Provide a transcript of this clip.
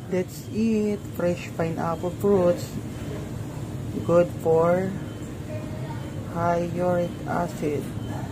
Let's eat fresh pineapple fruits. Good for high uric acid.